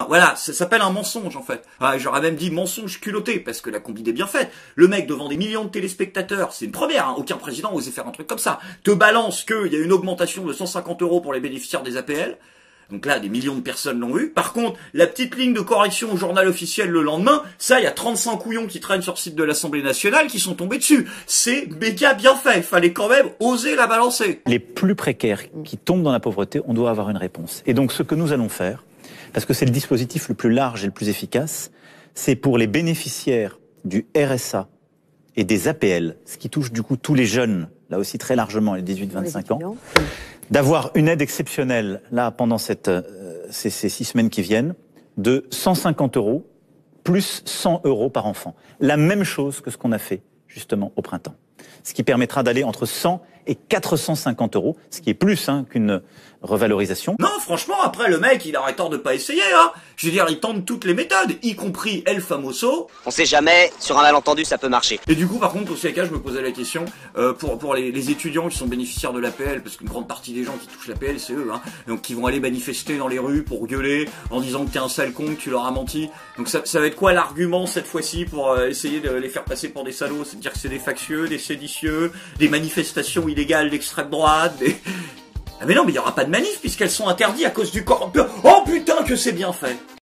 Voilà, ça s'appelle un mensonge en fait. Ah, j'aurais même dit mensonge culotté, parce que la combine est bien faite. Le mec devant des millions de téléspectateurs, c'est une première, hein. Aucun président osait faire un truc comme ça. Te balance qu'il y a une augmentation de 150 € pour les bénéficiaires des APL. Donc là, des millions de personnes l'ont vu. Par contre, la petite ligne de correction au journal officiel le lendemain, ça, il y a 35 couillons qui traînent sur le site de l'Assemblée nationale qui sont tombés dessus. C'est méga bien fait. Fallait quand même oser la balancer. Les plus précaires qui tombent dans la pauvreté, on doit avoir une réponse. Et donc, ce que nous allons faire, parce que c'est le dispositif le plus large et le plus efficace, c'est pour les bénéficiaires du RSA et des APL, ce qui touche du coup tous les jeunes, là aussi très largement, les 18-25 ans, d'avoir une aide exceptionnelle, là, pendant ces 6 semaines qui viennent, de 150 € plus 100 € par enfant. La même chose que ce qu'on a fait, justement, au printemps. Ce qui permettra d'aller entre 100 et 450 €, ce qui est plus qu'une revalorisation. Non, franchement, après, le mec, il aurait tort de pas essayer, hein. Je veux dire, il tente toutes les méthodes, y compris El Famoso. On sait jamais, sur un malentendu, ça peut marcher. Et du coup, par contre, au CAK, je me posais la question, pour les étudiants qui sont bénéficiaires de l'APL, parce qu'une grande partie des gens qui touchent l'APL, c'est eux, hein. Donc, qui vont aller manifester dans les rues pour gueuler, en disant que t'es un sale con, que tu leur as menti. Donc, ça va être quoi l'argument, cette fois-ci, pour essayer de les faire passer pour des salauds? C'est de dire que c'est des factieux, des séditieux, des manifestations illégales d'extrême droite, des... Ah mais non, mais il y aura pas de manif puisqu'elles sont interdites à cause du corps. Oh putain que c'est bien fait.